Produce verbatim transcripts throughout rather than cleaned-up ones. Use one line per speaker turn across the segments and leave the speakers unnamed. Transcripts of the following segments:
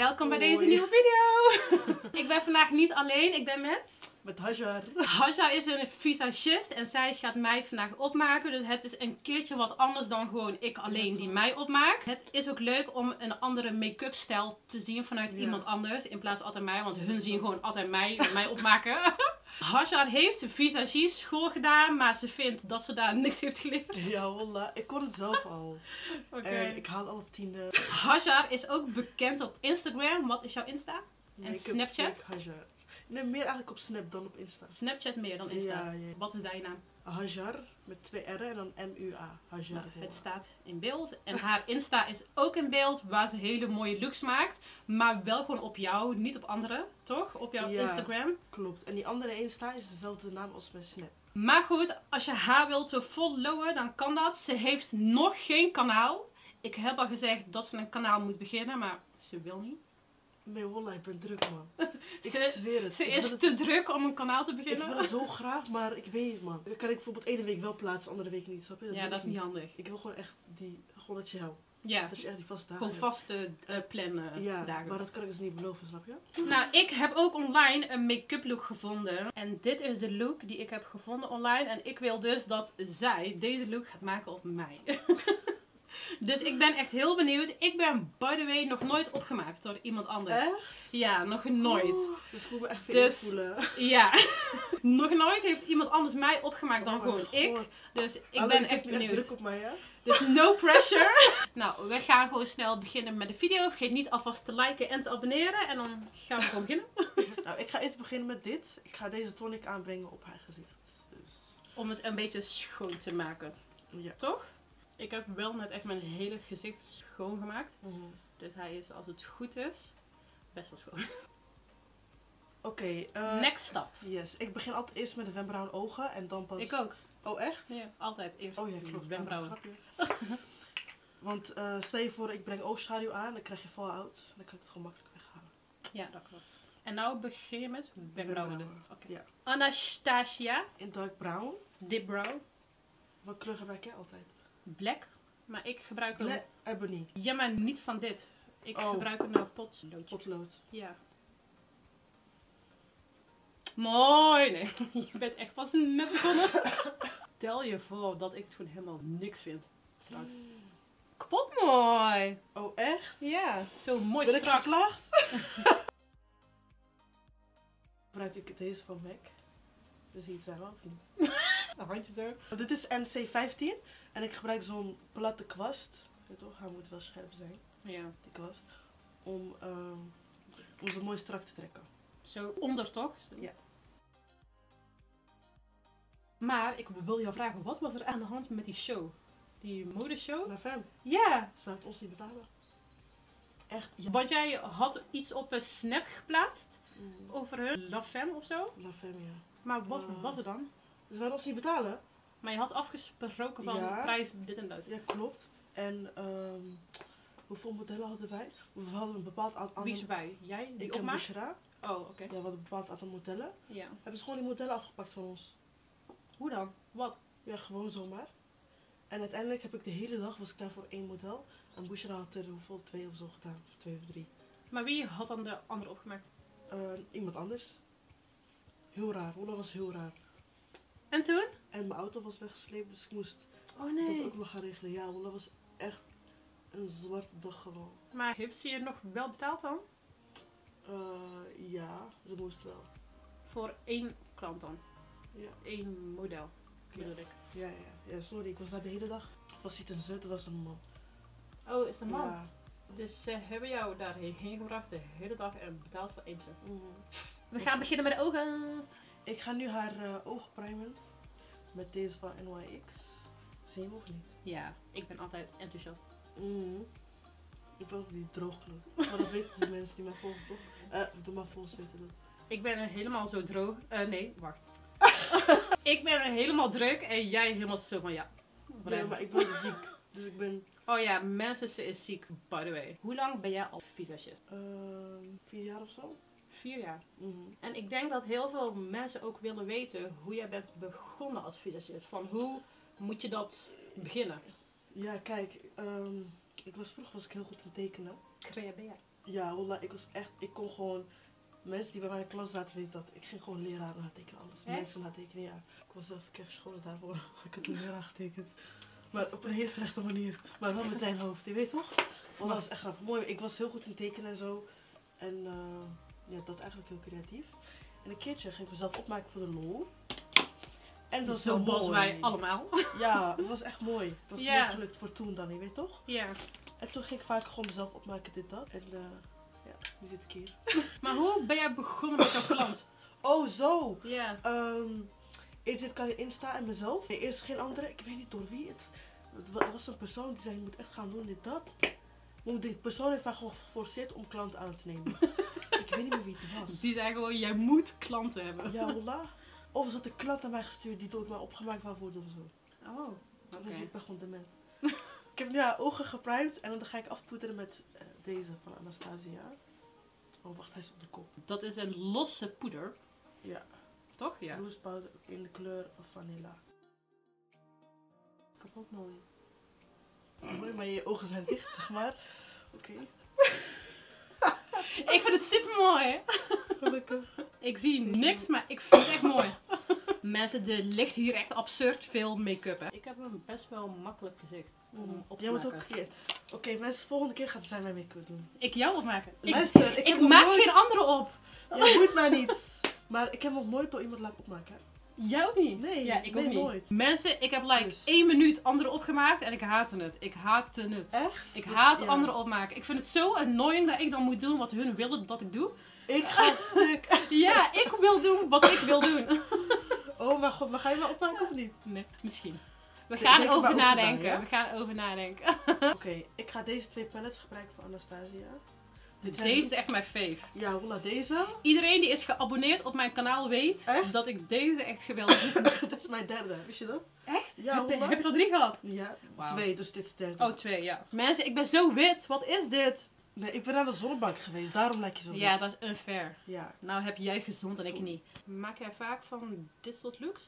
Welkom bij deze nieuwe video. Ik ben vandaag niet alleen, ik ben met...
Met Hajar.
Hajar is een visagist en zij gaat mij vandaag opmaken. Dus het is een keertje wat anders dan gewoon ik alleen die mij opmaakt. Het is ook leuk om een andere make-up stijl te zien vanuit ja. iemand anders. In plaats van altijd mij, want hun zien gewoon altijd mij, mij opmaken. Hajar heeft visagie school gedaan, maar ze vindt dat ze daar niks heeft geleerd.
Ja, wallah. Ik kon het zelf al.
Okay.
En ik haal alle tiende.
Hajar is ook bekend op Instagram. Wat is jouw Insta? En Snapchat?
Hajar. Nee, meer eigenlijk op Snap dan op Insta.
Snapchat meer dan Insta.
Ja, ja.
Wat is daar je naam?
Hajar met twee R'en en dan M U A. Hajar.
Nou, het staat in beeld. En haar Insta is ook in beeld waar ze hele mooie looks maakt. Maar wel gewoon op jou, niet op anderen. Toch? Op jouw
ja,
Instagram.
Klopt. En die andere Insta is dezelfde naam als mijn Snap.
Maar goed, als je haar wilt followen, dan kan dat. Ze heeft nog geen kanaal. Ik heb al gezegd dat ze een kanaal moet beginnen, maar ze wil niet.
Nee, wallah, ik ben druk, man. Ik
ze,
zweer het.
Ze
ik
is
het...
te druk om een kanaal te beginnen.
Ik wil het zo graag, maar ik weet het, man. Dan kan ik bijvoorbeeld ene week wel plaatsen, andere week niet. Snap je? Dat
ja, dat is niet
niet
handig.
Ik wil gewoon echt die, gewoon dat je helpt.
Ja.
Dat je echt die vaste dagen
Gewoon vaste uh, plannen
ja,
dagen.
Maar dat kan ik dus niet beloven, snap je?
Nou, ik heb ook online een make-up look gevonden. En dit is de look die ik heb gevonden online. En ik wil dus dat zij deze look gaat maken op mij. Dus ik ben echt heel benieuwd. Ik ben, by the way, nog nooit opgemaakt door iemand anders.
Echt?
Ja, nog nooit.
Oh, dus ik moet me echt veel
dus,
voelen.
Ja. Nog nooit heeft iemand anders mij opgemaakt dan
oh
gewoon ik. Dus ik
Alleen,
ben
echt
echt benieuwd.
druk op mij, hè?
Dus no pressure. Nou, we gaan gewoon snel beginnen met de video. Vergeet niet alvast te liken en te abonneren. En dan gaan we gewoon beginnen.
Nou, ik ga eerst beginnen met dit. Ik ga deze tonic aanbrengen op haar gezicht. Dus...
Om het een beetje schoon te maken.
Ja.
Toch? Ik heb wel net echt mijn hele gezicht schoongemaakt.
Mm-hmm.
Dus hij is, als het goed is, best wel schoon.
Oké. Okay, uh,
Next stap.
Yes. Ik begin altijd eerst met de wenkbrauwen ogen en dan pas...
Ik ook.
Oh, echt?
Ja, altijd eerst
oh, ja, klopt.
wenkbrauwen.
Want uh, stel je voor, ik breng oogschaduw aan, dan krijg je fallout. Dan kan ik het gewoon makkelijk weghalen.
Ja, dat klopt. En nou begin je met wenkbrauwen. Oké. Okay.
Ja.
Anastasia.
In dark brown.
Deep brow.
Wat kleur gebruik jij altijd?
Black. Maar ik gebruik een...
Black ebony.
Ja, maar niet van dit. Ik oh. gebruik een uh, potloodje.
Potlood.
Ja. Mooi. Nee, je bent echt pas net begonnen. Stel je voor dat ik het gewoon helemaal niks vind. Straks. Kapot mooi.
Oh, echt?
Ja, zo mooi
ben
strak.
Ben ik geslaagd? Gebruik ik deze van M A C. Dat zie je het zelf of niet?
Een handje zo.
Dit is N C vijftien. En ik gebruik zo'n platte kwast. Weet toch? Hij moet wel scherp zijn.
Ja.
Die kwast. Om, um, om ze mooi strak te trekken.
Zo onder toch?
Ja.
Maar ik wil jou vragen, wat was er aan de hand met die show? Die modeshow?
La Femme.
Ja.
Ze laat ons niet betalen. Echt. Ja.
Want jij had iets op een Snap geplaatst.
Mm.
Over hun La Femme of zo.
La Femme, ja.
Maar wat
uh.
was er dan?
Ze wilden ons niet betalen.
Maar je had afgesproken van ja. prijs dit en dat.
Ja, klopt. En um, hoeveel modellen hadden wij? We hadden een bepaald aantal...
Wie is wij? Jij? Die
ik
opmaakt?
en Bushra.
Oh, oké. Okay.
Ja, we hadden een bepaald aantal modellen.
Ja.
Hebben ze gewoon die modellen afgepakt van ons.
Hoe dan? Wat?
Ja, gewoon zomaar. En uiteindelijk heb ik de hele dag, was ik daar voor één model. En Bushra had er hoeveel, twee of zo gedaan. Of twee of drie.
Maar wie had dan de andere opgemaakt?
Uh, iemand anders. Heel raar. Ola was heel raar.
En toen?
En mijn auto was weggesleept, dus ik moest
oh, nee.
dat ook nog gaan regelen. Ja, Ola was echt een zwarte dag gewoon.
Maar heeft ze je nog wel betaald dan?
Uh, ja, ze moest wel.
Voor één klant dan?
Ja.
Eén model, bedoel
ja.
ik.
Ja, ja, ja, sorry, ik was daar de hele dag. Het was niet een zut, het was een man.
Oh, is het een man?
Ja.
Dus ze hebben jou daarheen gebracht de hele dag en betaald voor één persoon.
Mm.
We gaan beginnen met de ogen.
Ik ga nu haar uh, ogen primen. Met deze van N Y X. Zie je hem of niet?
Ja, ik ben altijd enthousiast.
Mm. Ik ben altijd die droogkloot. Maar dat weten die mensen die mij volgen toch? Eh, uh, doe maar vol weten dat.
Ik ben er helemaal zo droog. Uh, nee, wacht. Ik ben er helemaal druk en jij helemaal zo van ja.
Nee, maar ik ben ziek. Dus ik ben...
Oh ja, mensen is ziek, by the way. Hoe lang ben jij al visagist?
Uh, vier jaar of zo.
Vier jaar.
Mm-hmm.
En ik denk dat heel veel mensen ook willen weten hoe jij bent begonnen als visagist. Van hoe moet je dat beginnen?
Ja, kijk. Um, ik was, vroeger was ik heel goed in tekenen.
Creabea.
Ja, wallah, ik was echt, ik kon gewoon, mensen die bij mij in de klas zaten weten dat. Ik ging gewoon leraar natekenen, alles.
Echt?
Mensen natekenen, ja. Ik was zelfs kerstschoolen daarvoor. Ik had een leraar getekend. Maar op een hele slechte manier. Maar wel met zijn hoofd, je weet toch? Wallah, dat was echt grappig. Mooi, ik was heel goed in tekenen en zo. En uh, ja, dat is eigenlijk heel creatief. En een keertje ging ik mezelf opmaken voor de lol. En dat is
Zo
wel
was
mooi.
wij allemaal.
Ja, het was echt mooi. Het was
Ja.
mooi gelukt voor toen dan, je weet toch?
Ja.
En toen ging ik vaak gewoon mezelf opmaken, dit, dat. En uh, ja, nu zit ik hier.
Maar hoe ben jij begonnen met jouw klant?
Oh, zo!
Ja.
Um, eerst zit ik aan de Insta en mezelf. Nee, eerst geen andere, ik weet niet door wie het. Het wa- was een persoon die zei, je moet echt gaan doen, dit, dat. Maar die persoon heeft mij gewoon geforceerd om klanten aan te nemen. Ik weet niet meer wie het was.
Die zei gewoon, jij moet klanten hebben.
Ja, wallah. Of ze had een klant aan mij gestuurd die door mij opgemaakt wou worden of zo.
Oh, oké.
Dus ik ben gewoon dement. Ik heb nu haar ogen geprimed en dan ga ik afpoederen met uh, deze van Anastasia. Oh, wacht, hij is op de kop.
Dat is een losse poeder,
Ja,
toch? Ja.
loose powder in de kleur vanilla. Kapot mooi. Mooi, maar je ogen zijn dicht, zeg maar. Oké. Okay.
Ik vind het super mooi.
Gelukkig.
Ik zie niks, maar ik vind het echt mooi. Mensen, er ligt hier echt absurd veel make-up. Hè. Ik heb een best wel makkelijk gezicht om op te
Jij moet ook
maken.
een keer. Oké, okay, mensen, volgende keer gaat zij mijn make-up doen.
Ik jou opmaken?
Luister, ik,
ik,
heb
ik
nog
maak
nooit...
geen andere op.
Ja, moet mij niet. Maar ik heb nog nooit door iemand laten opmaken.
Jij ook niet?
Nee,
ja, ik
nee,
ook niet.
nooit.
Mensen, ik heb like
Dus.
één minuut anderen opgemaakt en ik haatte het. Ik haatte het.
Echt?
Ik
Dus,
haat
ja.
anderen opmaken. Ik vind het zo annoying dat ik dan moet doen wat hun willen dat ik doe.
Ik ga stuk.
Ja, ik wil doen wat ik wil doen.
Oh mijn god, maar ga je me opmaken of niet?
Nee, misschien. We
Ik
gaan
denk er
over
maar over
nadenken.
na, ja?
We gaan over nadenken.
Oké, okay, ik ga deze twee palettes gebruiken voor Anastasia. Dit zijn
Deze is echt mijn fave.
Ja, voilà, deze.
Iedereen die is geabonneerd op mijn kanaal weet
Echt?
dat ik deze echt geweldig vind.
Dit is mijn derde, wist je dat?
Echt?
Ja,
heb, je,
hola.
heb je er drie gehad?
Ja,
Wauw.
twee, dus dit is de derde.
Oh, twee, ja. Mensen, ik ben zo wit. Wat is dit?
Nee, ik ben aan de zonnebank geweest, daarom lijk je zo
Ja,
wit.
dat is unfair.
Ja.
Nou heb jij gezond en ik
Zo.
niet. Maak jij vaak van dit soort looks?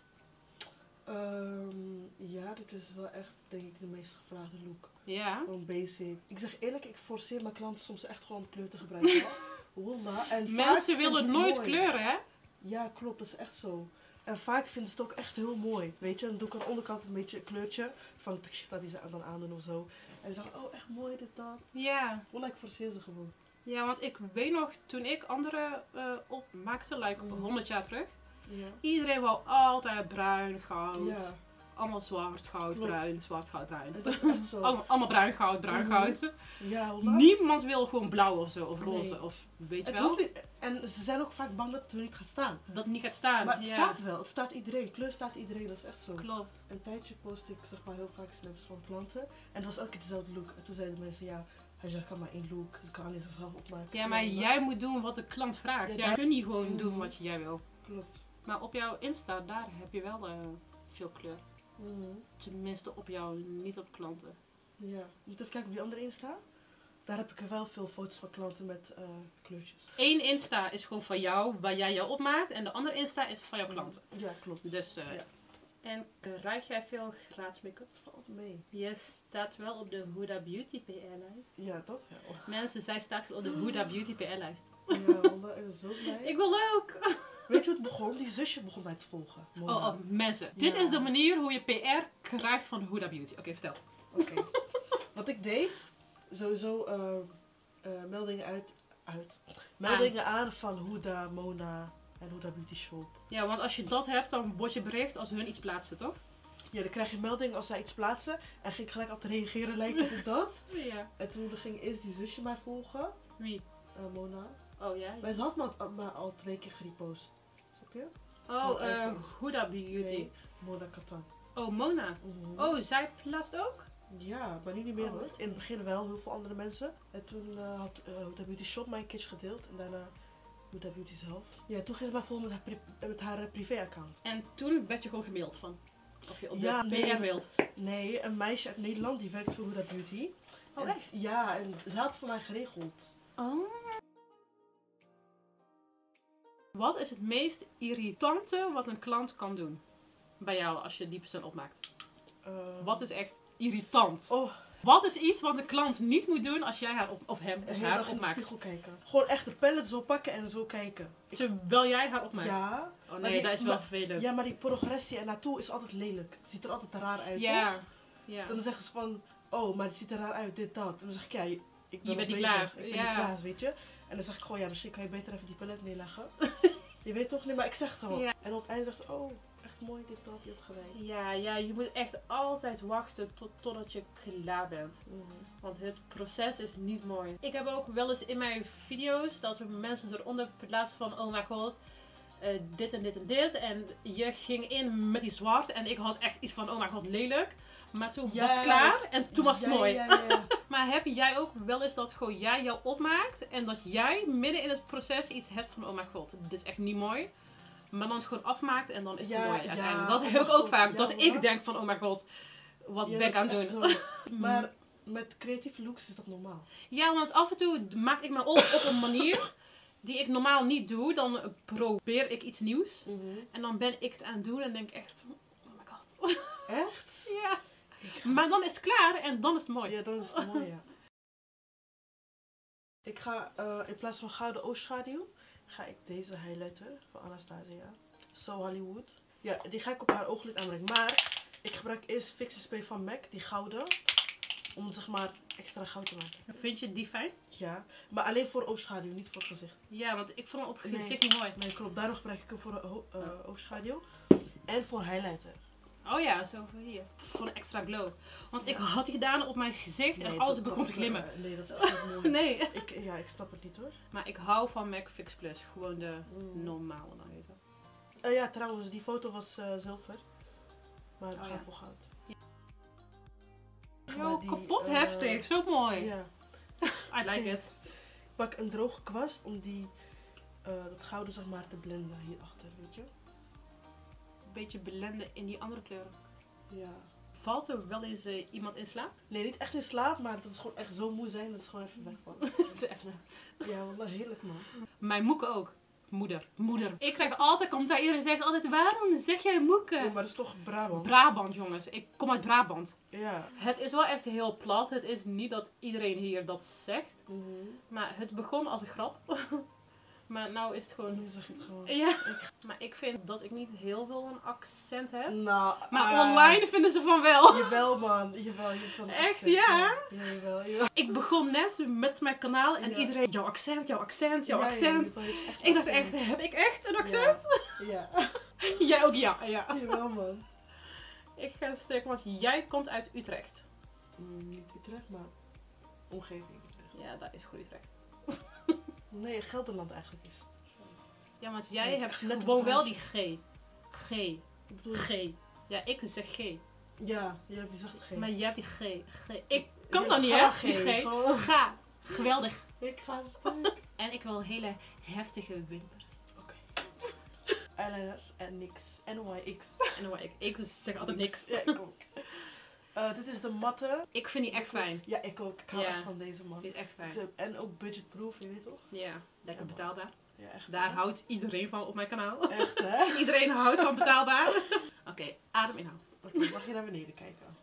Um, ja, dit is wel echt, denk ik, de meest gevraagde look.
Ja.
Gewoon basic. Ik zeg eerlijk, ik forceer mijn klanten soms echt gewoon om kleur te gebruiken. Wallah. En vaak
Mensen
vinden
willen
ze het
nooit
mooi.
kleuren, hè?
Ja, klopt, dat is echt zo. En vaak vinden ze het ook echt heel mooi. Weet je, dan doe ik aan de onderkant een beetje een kleurtje van de shit die ze dan aandoen of zo. En ze zeggen, oh echt mooi dit, dat.
Ja.
Wallah, ik forceer ze gewoon.
Ja, want ik weet nog, toen ik anderen uh, opmaakte, like
Mm.
honderd jaar terug.
Ja.
Iedereen wou altijd bruin, goud.
Ja,
Allemaal zwart, goud,
Klopt.
bruin, zwart, goud, bruin.
en dat is echt zo.
Allemaal, allemaal bruin, goud, bruin,
Mhm.
goud.
Ja, wallah.
Niemand wil gewoon blauw of zo, of
Nee.
roze, of weet je
Het
wel.
hoeft niet. En ze zijn ook vaak bang dat het er niet gaat staan.
Dat het niet gaat staan.
Maar het
ja.
staat wel. Het staat iedereen. Kleur staat iedereen. Dat is echt zo.
Klopt.
Een tijdje post ik zeg maar heel vaak snaps van klanten. En dat was elke keer dezelfde look. En toen zeiden mensen, ja, hij zegt, kan maar één look. Dus ik kan niet zichzelf opmaken.
Ja, maar jij moet doen wat de klant vraagt.
Ja,
Jij
daar-
kunt niet gewoon
Mhm.
doen wat jij wil.
Klopt.
Maar op jouw Insta, daar heb je wel uh, veel kleur.
Mhm.
Tenminste op jou, niet op klanten.
Ja. Moet even kijken op die andere Insta. Daar heb ik er wel veel foto's van klanten met uh, kleurtjes.
Eén Insta is gewoon van jou, waar jij jou opmaakt. En de andere Insta is van jouw klanten.
Ja, klopt.
Dus, uh,
Ja.
En gebruik jij veel gratis make-up?
Dat valt mee.
Je staat wel op de Huda Beauty P R-lijst.
Ja, dat wel.
Mensen, zij staat op de Huda Beauty P R-lijst.
Ja, wallah, ik ben zo blij.
Ik wil ook!
Weet je hoe het begon? Die zusje begon mij te volgen.
Oh, oh, mensen.
Ja.
Dit is de manier hoe je P R krijgt van Huda Beauty. Oké, okay, vertel.
Oké. Wat ik deed, sowieso uh, uh, meldingen uit, uit. Meldingen aan. aan van Huda, Mona en Huda Beauty Shop.
Ja, want als je dat hebt, dan word je bericht als hun iets plaatsen, toch?
Ja, dan krijg je melding als zij iets plaatsen. En ging ik gelijk altijd reageren, lijkt op dat.
Ja.
En toen ging eerst die zusje mij volgen.
Wie?
Uh, Mona.
Oh ja?
Maar ze had me al, maar al twee keer gerepost. Snap je?
Oh,
Oh,
uh,
ergens.
Huda Beauty.
Nee, Mona Katan.
Oh, Mona.
Mhm.
Oh, zij plaatst ook?
Ja, maar nu niet meer
Oh,
hoor.
echt?
In het begin wel, heel veel andere mensen. En toen uh, had uh, Huda Beauty Shop mijn kitsch gedeeld. En daarna Huda Beauty zelf. Ja, toen ging ze mij volgen met haar, pri met haar uh, privé-account.
En toen werd je gewoon gemaild van? Of je op
Ja,
de
nee.
P R-mailt?
Nee, een meisje uit Nederland die werkt voor Huda Beauty.
Oh,
En-
echt?
Ja, en ze had het voor mij geregeld.
Oh. Wat is het meest irritante wat een klant kan doen? Bij jou, als je die persoon opmaakt.
Uh,
Wat is echt irritant?
Oh,
Wat is iets wat de klant niet moet doen als jij haar op, of hem of
Heel
haar
dag in de
opmaakt?
spiegel kijken. Gewoon echt de pallet zo pakken en zo kijken. Ik-
Terwijl jij haar opmaakt?
Ja.
Oh
Maar
nee,
die-
dat is wel
maar-
vervelend.
Ja, maar die progressie ernaartoe is altijd lelijk. Het ziet er altijd raar uit, toch?
Ja. Ja.
Dan zeggen ze van, oh, maar het ziet er raar uit, dit, dat. En dan zeg ik, ja, ik ben
Je bent
nog
niet
bezig.
klaar.
Ik ben
Ja.
niet klaar, weet je. En dan zeg ik gewoon, ja, misschien kan je beter even die palet neerleggen. Je weet toch niet, maar ik zeg het gewoon.
Ja.
En op het einde zegt ze, oh, echt mooi, dit, dat, je hebt gelijk.
Ja, ja, je moet echt altijd wachten tot, totdat je klaar bent.
Mhm.
Want het proces is niet mooi. Ik heb ook wel eens in mijn video's dat er mensen eronder plaatsen van, oh mijn god, uh, dit en dit en dit. En je ging in met die zwart en ik had echt iets van, oh mijn god, lelijk. Maar toen was het klaar
Juist.
en toen was het
Ja,
mooi.
Ja, ja, ja.
Maar heb jij ook wel eens dat gewoon jij jou opmaakt en dat jij midden in het proces iets hebt van, oh mijn god, dit is echt niet mooi. Maar dan het gewoon afmaakt en dan is het
Ja,
mooi
ja.
uiteindelijk. Dat
Oh
heb
mijn
ik ook
god,
vaak.
ja,
dat
hoor.
ik denk van, oh mijn god, wat
Ja,
ben ik
dat
aan
is
het
echt
doen?
zo. Maar met creatieve looks is dat normaal.
Ja, want af en toe maak ik me op op een manier die ik normaal niet doe. Dan probeer ik iets nieuws. En dan ben ik het aan het doen en denk echt, oh my god.
Echt?
Ja. Maar dan is het klaar en dan is het mooi.
Ja, dan is het mooi, ja. Ik ga uh, in plaats van gouden oogschaduw, ga ik deze highlighter van Anastasia. So Hollywood. Ja, die ga ik op haar ooglid aanbrengen. Maar ik gebruik eerst Fix Spray van MAC, die gouden. Om het zeg maar extra goud te maken.
Vind je die fijn?
Ja, maar alleen voor oogschaduw, niet voor het gezicht.
Ja, want ik vond hem op het
Nee.
gezicht niet mooi.
Nee, klopt. Daarom gebruik ik hem voor de ho- uh, oogschaduw. En voor highlighter.
Oh ja, zo voor hier. Voor een extra glow. Want
Ja.
ik had die gedaan op mijn gezicht en
Nee,
alles
dat-
begon
dat-
te glimmen.
uh, nee, dat is echt niet mooi.
Nee.
Ik, ja, ik snap het niet hoor.
Maar ik hou van MAC Fix Plus. Gewoon de
Mm.
normale dan heet dat.
Uh, ja, trouwens, die foto was uh, zilver. Maar we
Oh,
gaan
ja.
voor goud.
Yo,
Maar die,
kapot
uh,
heftig. Zo mooi.
Ja.
I like it.
Ik pak een droge kwast om die, uh, dat gouden zeg maar te blenden hierachter, weet je.
Een beetje blenden in die andere kleuren.
Ja.
Valt er wel eens uh, iemand in slaap?
Nee, niet echt in slaap, maar dat is gewoon echt zo moe zijn dat het gewoon even wegvallen.
Zo even.
Ja, wat heerlijk man.
Mijn moeke ook. Moeder. Moeder. Ik krijg altijd commentaar. Iedereen zegt altijd, waarom zeg jij moeke?
Ja, maar dat is toch Brabant?
Brabant jongens. Ik kom uit Brabant.
Ja.
Het is wel echt heel plat. Het is niet dat iedereen hier dat zegt.
Mm-hmm.
Maar het begon als een grap. Maar nou is het gewoon...
Nu zeg je het gewoon.
Ja. Maar ik vind dat ik niet heel veel een accent heb.
Nou,
Maar
uh,
online vinden ze van wel.
Jawel man, jawel, je hebt wel een
Echt,
accent,
ja?
Ja, jawel, jawel.
Ik begon net met mijn kanaal en
Ja.
iedereen... Jouw accent, jouw accent, jouw
Ja,
accent.
Ja, je hebt echt
Ik dacht
accent.
echt, heb ik echt een accent?
Ja. Ja.
Jij ook ja, ja.
Jawel man.
Ik ga stuk, want jij komt uit Utrecht.
Mm, niet Utrecht, maar omgeving Utrecht.
Ja, dat is goed Utrecht.
Nee, Gelderland eigenlijk is het.
Ja, want
Nee,
jij
het is
hebt
echt net
gewoon
een
wel die
praatje.
G. G.
Ik bedoel,
G. Ja, ik zeg G.
ja, je hebt die zegt geen.
Maar jij hebt die G. G. Ik kan
Ja,
dat niet,
ga
hè? Die G.
Gewoon.
Ga. Geweldig.
Ik ga stuk.
En ik wil hele heftige wimpers.
Eyeliner en niks. N Y X.
En dan ik, ik zeg altijd niks.
Ja, ik ook. Uh, dit is de matte.
Ik vind die echt fijn.
Ja, ik ook. Ik hou
Ja.
echt van deze man.
Die is echt fijn.
Het, uh, En ook budgetproof, je weet toch?
Ja, lekker
Ja, man.
betaalbaar.
Ja, echt.
Daar
hè?
houdt iedereen van op mijn kanaal.
Echt hè?
Iedereen houdt van betaalbaar. Oké, okay, adem inhouden.
Oké, okay, mag je naar beneden kijken?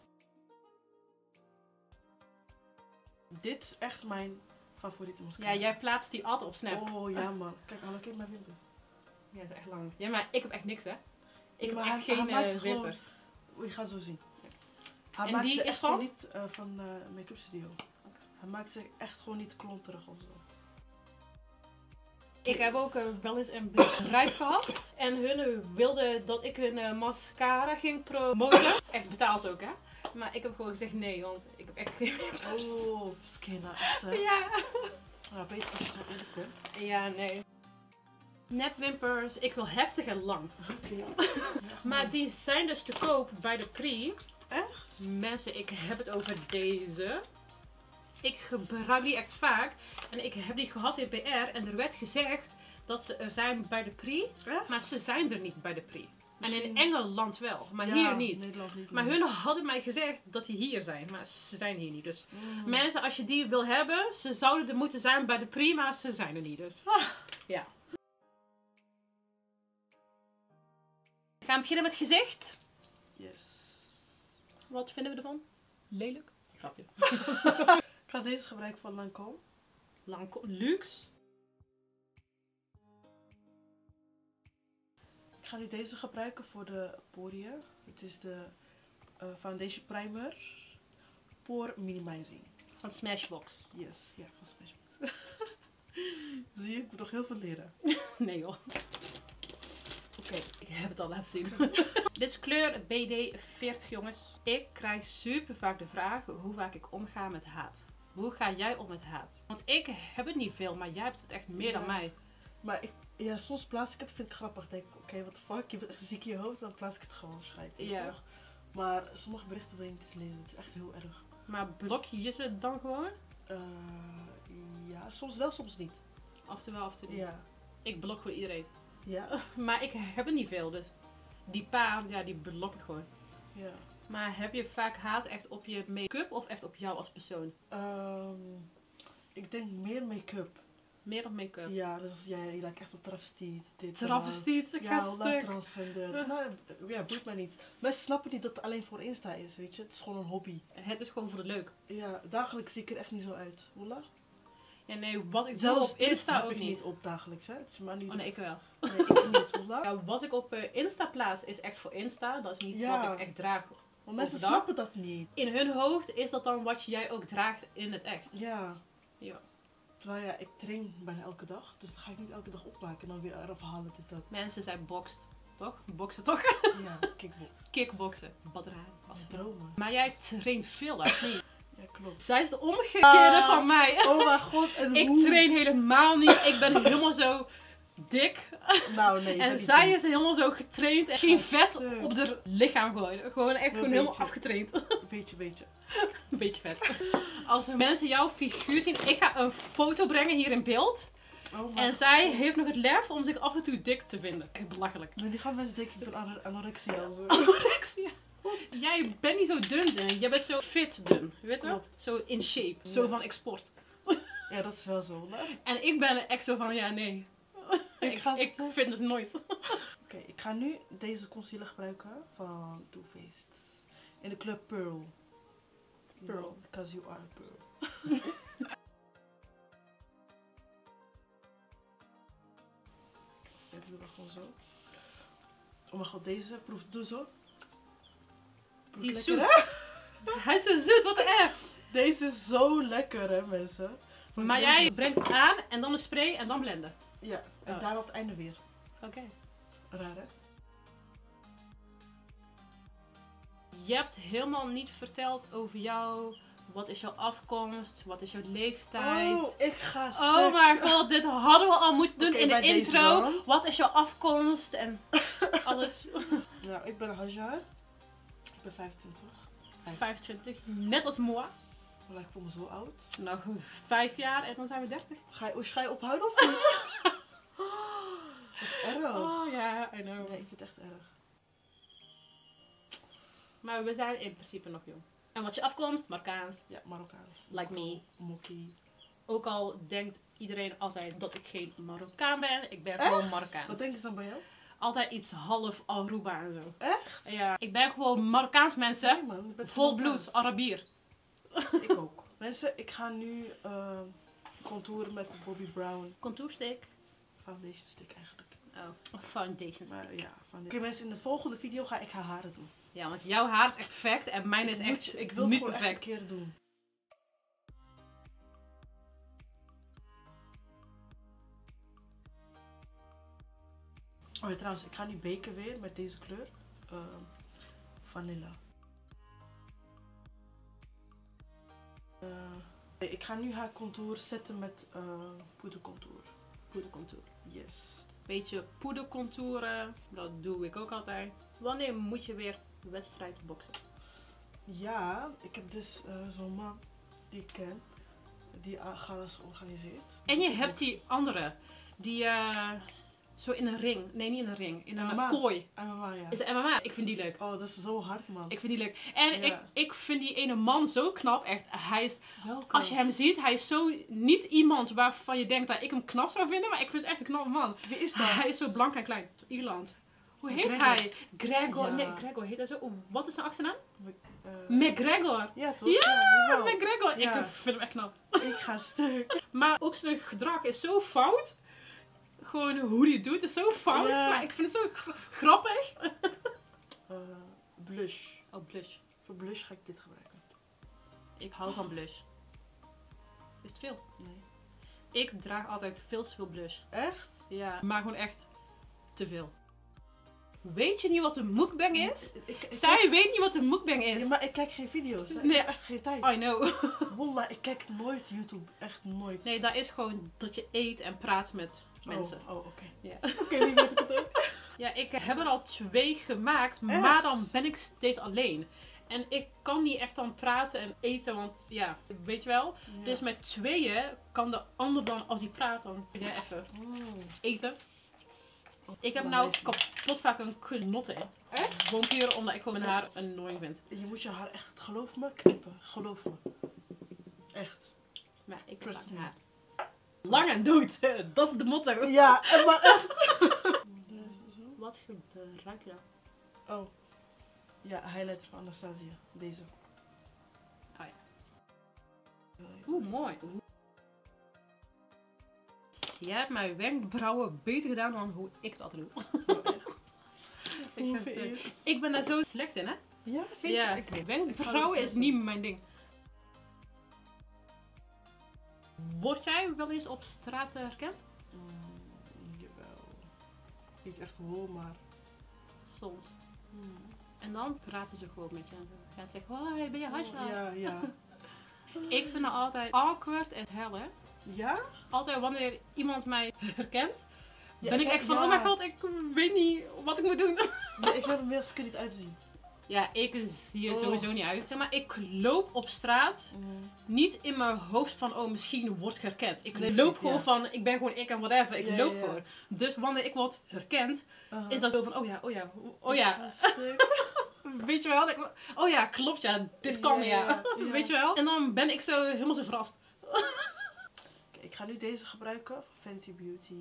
Dit is echt mijn favoriete mascara.
Ja, jij plaatst die altijd op Snap.
Oh ja man. Kijk, Anne, kijk mijn wimpers.
Ja, dat is echt lang. Ja, maar ik heb echt niks, hè? Ik heb
maar
echt
hij-
geen
hij maakt
uh,
gewoon-
wimpers.
Je gaat zo zien. Hij
En
maakt
die
ze
is
echt
van?
gewoon niet uh, van uh, Make-up Studio. Hij maakt ze echt gewoon niet klonterig of zo.
Ik heb ook uh, wel eens een bedrijf gehad. En hun wilden dat ik hun uh, mascara ging promoten. Echt betaald ook, hè? Maar ik heb gewoon gezegd nee, want ik heb echt geen wimpers.
Oh, Skena, echt hè?
Ja.
Nou, beter als je zo eerlijk bent.
Ja, nee. Nepwimpers. Ik wil heftig en lang.
Oké. Ja,
Maar die zijn dus te koop bij de Pri.
echt?
Mensen, ik heb het over deze. Ik gebruik die echt vaak. En ik heb die gehad in P R. En er werd gezegd dat ze er zijn bij de Pri.
Echt?
Maar ze zijn er niet bij de Pri. En in
Misschien-
Engeland wel, maar
Ja,
hier niet.
Nederland niet.
Maar
nee.
hun hadden mij gezegd dat die hier zijn. Maar ze zijn hier niet. Dus
Mm.
mensen, als je die wil hebben, ze zouden er moeten zijn bij de Pri. Maar ze zijn er niet. Dus ja. We gaan beginnen met het gezicht.
Yes.
Wat vinden we ervan? Lelijk? Grapje.
Ik ga deze gebruiken van Lancôme.
Lancôme Luxe.
Ik ga nu deze gebruiken voor de poriën. Het is de uh, Foundation Primer Pore Minimizing.
Van Smashbox.
Yes, ja, van Smashbox. Zie je, ik moet nog heel veel leren.
Nee joh.
Oké. Okay.
Ik heb het al laten zien. Dit is kleur B D veertig jongens. Ik krijg super vaak de vraag hoe vaak ik omga met haat. Hoe ga jij om met haat? Want ik heb het niet veel, maar jij hebt het echt meer ja. dan mij.
Maar ik, ja, soms plaats ik het, vind ik grappig. Denk ik, oké, okay, what the fuck, je bent echt ziek in je hoofd, dan plaats ik het gewoon schijt.
Ja.
Toch? Maar sommige berichten wil je niet lezen, het is echt heel erg.
Maar blok je ze dan gewoon?
Uh, ja, soms wel, soms niet.
Af en toe wel, af en toe niet.
Ja.
Ik blok gewoon iedereen.
Ja.
Maar ik heb het niet veel, dus die paar, ja, die blok ik gewoon.
Ja.
Maar heb je vaak haat echt op je make-up of echt op jou als persoon?
Um, ik denk meer make-up.
Meer op make-up?
Ja, dus als jij je lijkt echt op travestiet.
Travestiet, ik ga
ja,
stuk.
Transgender. Nou, ja, boeit mij niet. Mensen snappen niet dat het alleen voor Insta is, weet je. Het is gewoon een hobby.
Het is gewoon voor de leuk.
Ja, dagelijks zie ik er echt niet zo uit. Hola?
Ja, nee, wat ik
Zelfs
doe op Insta
heb
ook
ik
niet.
niet op dagelijks, hè. Het is maar niet
oh nee, ik wel.
Nee, ik niet, hola?
Ja, wat ik op uh, Insta plaats is echt voor Insta. Dat is niet
ja.
wat ik echt draag.
Maar mensen
overdag.
snappen dat niet.
In hun hoofd is dat dan wat jij ook draagt in het echt.
Ja.
Ja.
Terwijl ja, ik train bijna elke dag. Dus dan ga ik niet elke dag opmaken en dan weer eraf halen dit dat.
Mensen zijn bokst. Toch? Boksen toch?
Ja, kickbox.
Kickboksen. Badrijn.
Dromen.
Maar jij traint veel, dat niet?
Ja, klopt.
Zij is de omgekeerde uh, van mij.
Oh mijn god. En
ik
hoe?
train helemaal niet. Ik ben helemaal zo dik.
Nou nee.
En zij is helemaal zo getraind. En geen vet op haar lichaam gooien. Gewoon echt
Een
gewoon
beetje.
helemaal afgetraind.
Een beetje, beetje.
Een beetje vet. Als mensen jouw figuur zien, ik ga een foto brengen hier in beeld.
Oh
en
God.
zij heeft nog het lef om zich af en toe dik te vinden. Echt belachelijk.
Nee, die gaan mensen denken door an anorexia of zo.
Anorexia? Jij bent niet zo dun dun. Jij bent zo fit dun. Weet je?
Klopt.
Zo in shape. Zo
Ja.
van export.
Ja, dat is wel zo. Hè?
En ik ben echt zo van, ja nee.
Ik,
Ik,
ga
ik vind het nooit.
Oké, okay, ik ga nu deze concealer gebruiken van Too Faced. In de kleur Pearl.
Pearl.
Because you are a pearl. Ik doe dat gewoon zo. Oh mijn god, deze proef, doe zo. Proef
Die is
lekker,
zoet. Hij is zo zoet, wat erg.
Deze is zo lekker hè mensen. Van
Maar
blenden.
jij brengt het aan en dan een spray en dan blenden.
Ja, en
Oh.
daar op het einde weer.
Oké. Okay.
Raar hè?
Je hebt helemaal niet verteld over jou. Wat is jouw afkomst? Wat is jouw leeftijd?
Oh, ik ga stuk.
Oh mijn god, dit hadden we al moeten doen
Okay,
in de
bij deze
intro.
dan.
Wat is jouw afkomst en alles.
Nou, ik ben Hajar. Ik ben vijfentwintig.
vijfentwintig, net als moi.
Maar ik voel me zo oud.
Nou, vijf jaar en dan zijn we dertig.
Ga je, ga je ophouden of niet? Wat erg.
Oh ja, I know.
Nee, ik vind het echt erg.
Maar we zijn in principe nog jong. En wat is je afkomst? Marokkaans.
Ja, Marokkaans.
Like me.
Mokkie.
Ook al denkt iedereen altijd dat ik geen Marokkaan ben. Ik ben
Echt?
gewoon Marokkaans.
Wat denken ze dan bij jou?
Altijd iets half Aruba en zo.
Echt?
Ja, ik ben gewoon Marokkaans mensen.
Nee, man, je bent
Vol
Marokkaans.
bloed, Arabier.
Ik ook. Mensen, ik ga nu uh, contouren met de Bobbi Brown
Contourstick.
foundation stick eigenlijk.
Oh, foundation stick.
Maar ja, foundation. Oké mensen, in de volgende video ga ik haar haren doen.
Ja, want jouw haar is echt perfect en mijn is
Ik
echt
moet- ik wil het
niet
gewoon echt
perfect.
een keer doen. Oh ja, trouwens, ik ga nu baken weer met deze kleur. Uh, vanilla. Uh, ik ga nu haar contour zetten met uh, poedercontour.
Poedercontour.
Yes.
Beetje poedercontouren, dat doe ik ook altijd. Wanneer moet je weer wedstrijd boksen?
Ja, ik heb dus uh, zo'n man die ik ken, die uh, galas organiseert.
En je hebt die andere, die uh, zo in een ring, nee niet in een ring, in een
M M A.
kooi.
M M A, ja.
Is een M M A. Ik vind die leuk.
Oh, dat is zo hard, man.
Ik vind die leuk. En
Ja.
ik, ik vind die ene man zo knap, echt. Hij is,
Welke?
als je hem ziet, hij is zo niet iemand waarvan je denkt dat ik hem knap zou vinden, maar ik vind het echt een knappe man.
Wie is dat?
Hij is zo blank en klein. Ierland. Hoe heet
Gregor.
hij? Gregor.
Ja.
Nee, Gregor heet hij zo. Oh, wat is zijn achternaam?
Uh,
McGregor.
ja, toch?
Ja,
jawel.
McGregor.
Ja.
Ik vind hem echt knap.
Ik ga stuk.
Maar ook zijn gedrag is zo fout. Gewoon hoe hij het doet is zo fout.
Ja.
Maar ik vind het zo gra- grappig.
Uh, blush.
Oh, blush.
Voor blush ga ik dit gebruiken.
Ik hou van blush. Is het veel?
Nee.
Ik draag altijd veel te veel blush.
Echt?
Ja, maar gewoon echt te veel. Weet je niet wat een mukbang is?
Ik, ik, ik
Zij
kijk-
weet niet wat een mukbang is.
Ja, maar ik kijk geen video's. hè. Ik
Nee.
heb echt geen tijd.
I know.
Wallah, ik kijk nooit YouTube. Echt nooit.
Nee, dat is gewoon dat je eet en praat met mensen.
Oh, oh oké.
Ja.
Oké, nu weet ik het ook.
Ja, ik heb er al twee gemaakt,
Echt?
maar dan ben ik steeds alleen. En ik kan niet echt dan praten en eten, want ja, weet je wel.
Ja.
Dus met tweeën kan de ander dan, als hij praat, dan kun je even
Oh.
eten. Ik heb
Maar
nou
weet je-
kapot vaak een knotte.
Echt?
Vampieren, omdat ik gewoon mijn haar annoying vind.
Je moet je haar echt, geloof me, knippen. Geloof me. Echt.
Maar ik
Trust
trust
me.
haar. Lang en dood, dat is de motto.
Ja, maar echt. Deze zo.
Wat gebruik je dan?
Oh. Ja, highlighter van Anastasia. Deze.
Ah, ja. Oeh, mooi. Oeh. Jij hebt mijn wenkbrauwen beter gedaan dan hoe ik het altijd doe. Ik,
Hoe
ga
vind je
het-
het?
ik ben daar zo slecht in, hè?
Ja, vind
Ja,
je? Ik weet
wenkbrauwen is niet mijn ding. Word jij wel eens op straat eh, herkend?
Mm, jawel. Niet echt wel, maar...
Soms.
Mm.
En dan praten ze gewoon met je. En ze gaan zeggen, hoi, ben je Hasha?
Ja, ja.
Ik vind het altijd awkward en hel, hè?
Ja?
Altijd wanneer iemand mij herkent,
Ja,
ben ik
ik-
echt van,
ja.
oh mijn god, ik weet niet wat ik moet doen.
Nee, ik heb er meer als ik er niet uitzien.
Ja, ik zie er
Oh.
sowieso niet uit. Zeg maar, ik loop op straat niet in mijn hoofd van, oh, misschien word ik herkend. Ik
Nee,
loop
ja.
gewoon van, ik ben gewoon ik en whatever. Ik
Ja,
loop
ja.
gewoon. Dus wanneer ik word herkend,
Uh-huh.
is dat zo van, oh ja, oh ja, oh ja.
Ik ga stuk.
Weet je wel? Ik- Oh ja, klopt ja, dit kan ja.
Ja, ja.
Weet je wel? En dan ben ik zo helemaal zo verrast.
Oké, ik ga nu deze gebruiken van Fenty Beauty.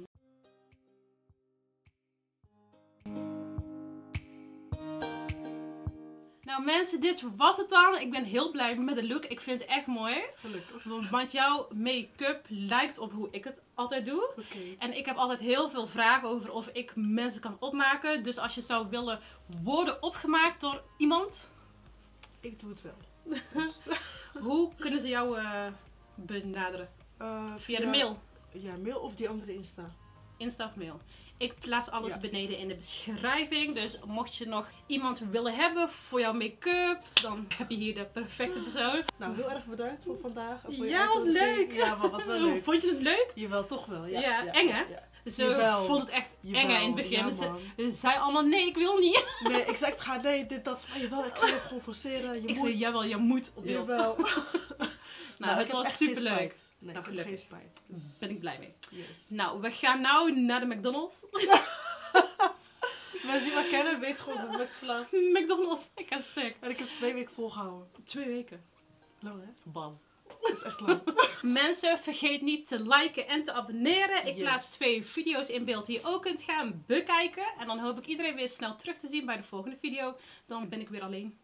Nou mensen, dit was het dan. Ik ben heel blij met de look. Ik vind het echt mooi.
Gelukkig.
Want jouw make-up lijkt op hoe ik het altijd doe.
Oké.
En ik heb altijd heel veel vragen over of ik mensen kan opmaken. Dus als je zou willen worden opgemaakt door iemand,
Ik doe het wel. Dus,
hoe kunnen ze jou eh, benaderen?
uh,
Via de mail.
Ja, mail of die andere Insta.
Insta of mail. Ik plaats alles
Ja.
beneden in de beschrijving. Dus mocht je nog iemand willen hebben voor jouw make-up, dan heb je hier de perfecte persoon.
Nou, heel erg bedankt voor vandaag. en voor je
Ja, was
uitnodiging.
leuk.
Ja, maar was wel leuk.
Vond je het leuk?
Jawel, toch wel. Ja,
Ja, eng, hè?
Ja.
Ze
Jawel.
vond het echt
Jawel,
eng hè, in het begin.
ja,
Dus ze,
man.
ze zei allemaal, nee, ik wil niet.
Nee, ik zei, ik ga nee, dit, dat. Maar jawel, ik ga je gewoon forceren. Je
Ik
moet.
zei, jawel, je moet op beeld.
Jawel.
Nou,
ik
het
heb
was
echt geen
super leuk.
spijt. Nee,
Nou,
ik heb geen
gelukkig.
spijt. Dus,
Ben ik blij mee.
yes.
Nou, we gaan nou naar de McDonald's.
Mensen die me kennen weten gewoon dat ik verslaafd.
McDonald's, ik ga stuk.
En ik heb twee weken volgehouden.
Twee weken.
Lang hè?
Bas.
Dat is echt lang.
Mensen, vergeet niet te liken en te abonneren. Ik
Yes.
plaats twee video's in beeld die je ook kunt gaan bekijken. En dan hoop ik iedereen weer snel terug te zien bij de volgende video. Dan ben ik weer alleen.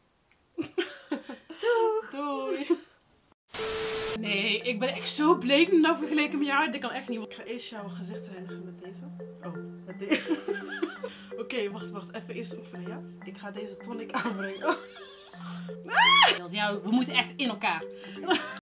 Doei.
Nee, ik ben echt zo bleek nou vergeleken met jou. Dit kan echt niet.
Ik ga eerst jouw gezicht reinigen met deze. Oh, met deze. Oké, wacht, wacht. Even eerst oefenen, ja? Ik ga deze tonic aanbrengen.
Ja, we moeten echt in elkaar.